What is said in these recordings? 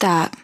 Stop.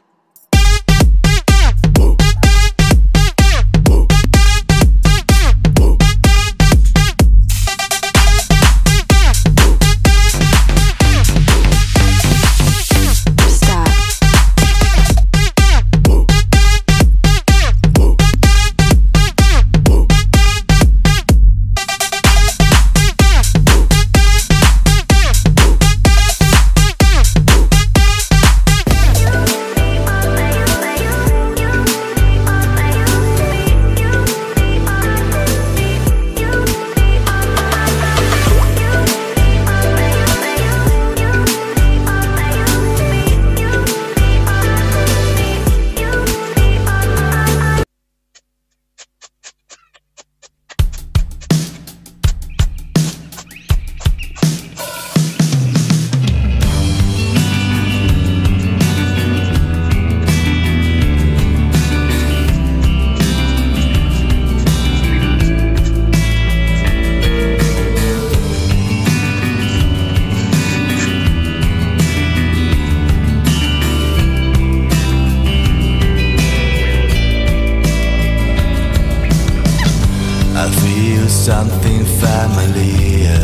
I feel something familiar.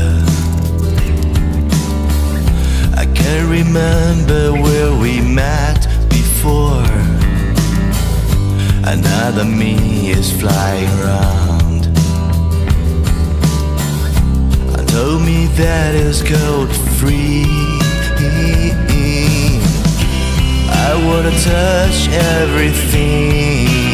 I can't remember where we met before. Another me is flying around and told me that it's gold free. I wanna touch everything.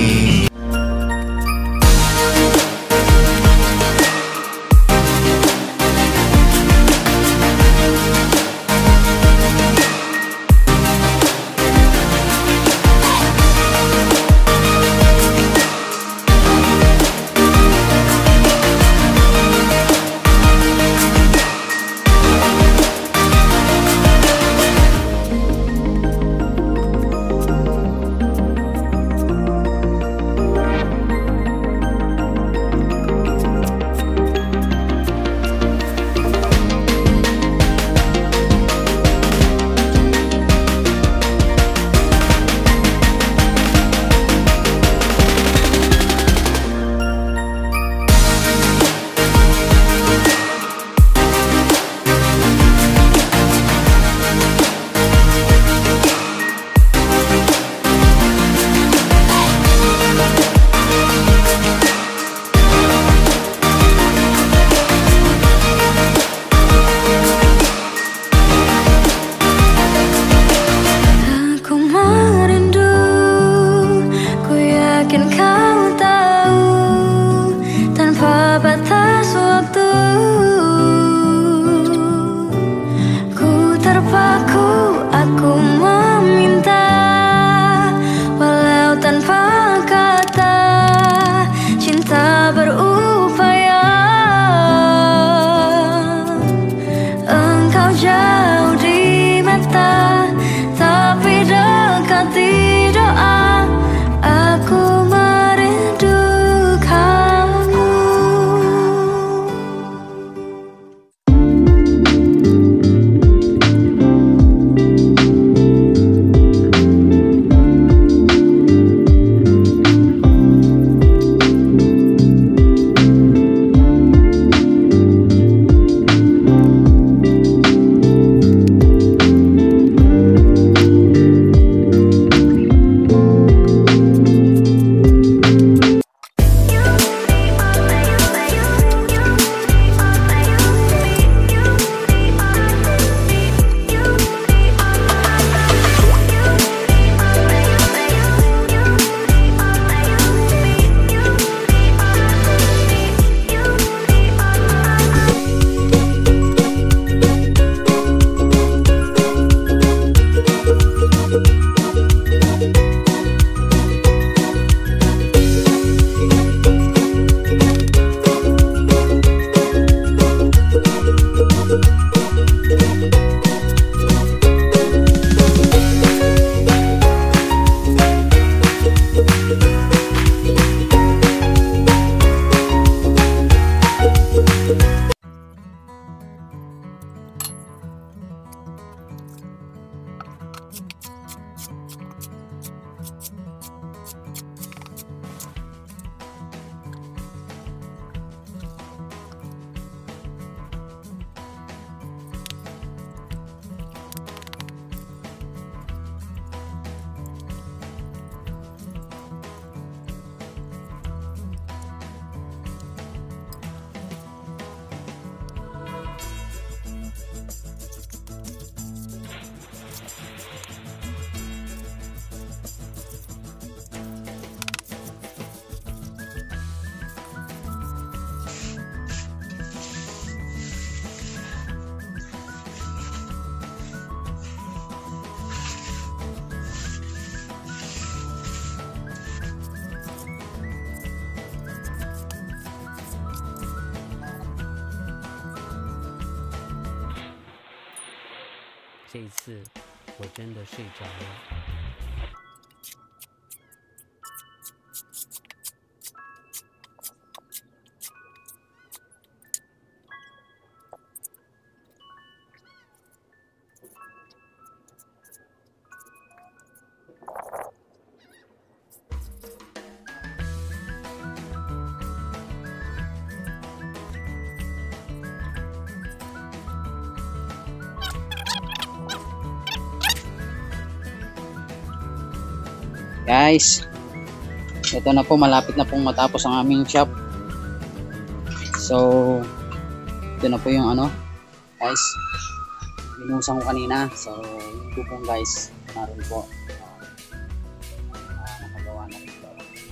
这一次我真的睡着了。 Guys, ito na po, malapit na pong matapos ang aming shop. So, ito na po yung ano, guys, binuhusan ko kanina. So, yung bubong guys, naroon po. Nakagawa na rin ito.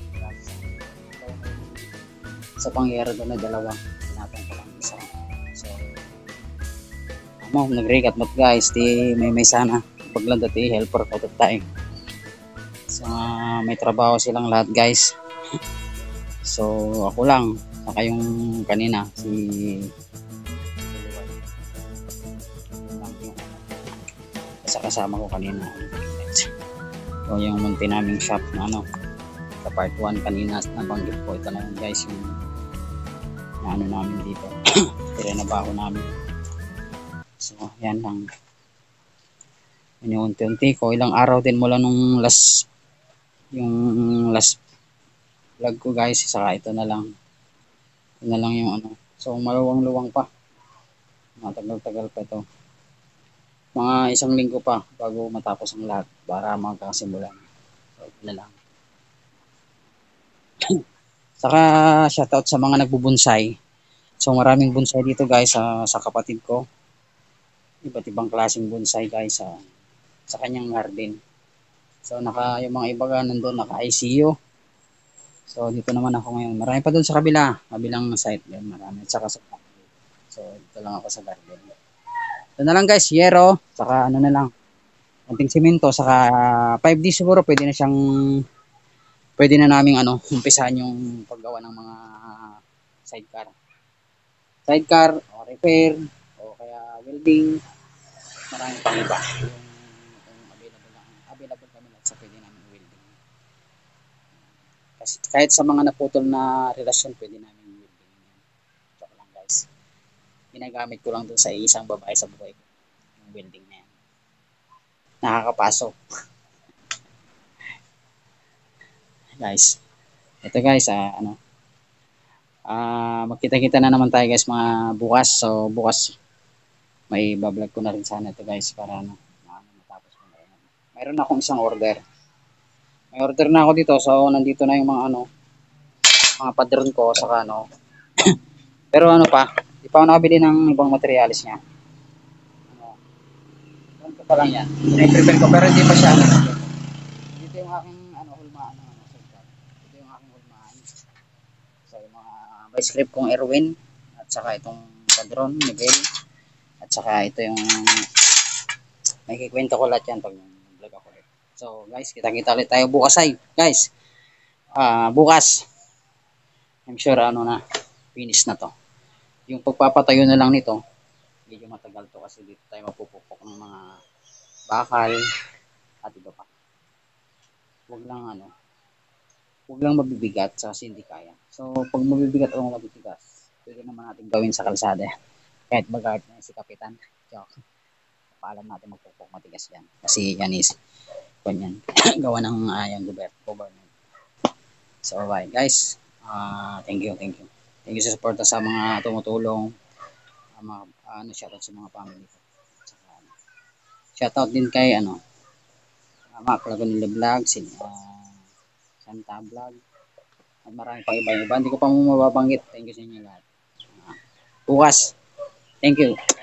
Sa pangyayari doon na dalawa, pinatong ko lang isa. So, nag-rekat mo guys, di may sana. Paglandat helper ko tayo. So, may trabaho silang lahat guys. So ako lang, saka yung kanina si sa kasama ko kanina. So yung munti naming shop na ano, sa part 1 kanina nabanggit ko, ito na yun guys, yung ano namin dito. Tinabaho namin. So yan lang, yun, unti-unti ko, ilang araw din mula nung last vlog ko guys, saka ito na lang yung ano. So maluwang-luwang pa, matagal-tagal pa ito, mga isang linggo pa bago matapos ang lahat para magkasimulan. So ito na lang. Saka shoutout sa mga nagbubonsai. So maraming bonsai dito guys, sa kapatid ko, iba't ibang klaseng bonsai guys, sa kanyang garden. So yung mga iba nandun naka ICU. So dito naman ako ngayon. Marami pa doon sa kabilang site din, marami. At saka so dito lang ako sa garden. Ito na lang guys, yero, saka ano na lang, konting simento, saka 5D siguro pwede na naming ano, umpisahan yung paggawa ng mga sidecar o repair o kaya welding. Marami pang iba yung available kami at sa pwede namin welding. Kasi kahit sa mga naputol na relasyon pwede namin welding. Ito lang guys, ginagamit ko lang dun sa isang babae sa buhay ko, yung welding na yan, nakakapasok. Guys, ito guys, magkita-kita na naman tayo guys mga bukas. So bukas may bablog ko na rin sana ito guys, para matapos ko na rin. Mayroon akong isang order. May order na ako dito, so nandito na yung mga padron ko, saka ano. Pero ano pa, di pa ako nakabili ng ibang materialis niya. Ganito pa lang yan. I-prepare ko pero hindi pa siya. Dito yung aking hulmaan. Ito yung aking hulmaan. So yung mga by script kong Erwin, at saka itong padron, Miguel, at saka ito yung may kikwento ko lahat yan pag vlog ako ulit. So guys, kita-kita ulit tayo bukas guys. Bukas I'm sure finish na to. Yung pagpapatayo na lang nito, medyo matagal to kasi dito tayo mapupukpok ng mga bakal at iba pa. Huwag lang mabibigat kasi hindi kaya. So pag mabibigat o mabitigas, pwede naman natin gawin sa kalsada. Kahit bagart na si Kapitan. Joke. Paalam natin magpupok matigas yan. Kasi yan is ganyan. Gawa ng yung government. So bye guys. Thank you. Thank you sa suporta sa mga tumutulong. Shoutout sa mga family ko. Shoutout din kay Mac Lagunilla Vlog, Santa Vlog, at marami pang iba. Hindi ko pa mababanggit. Thank you sa inyo lahat. Bukas. Thank you.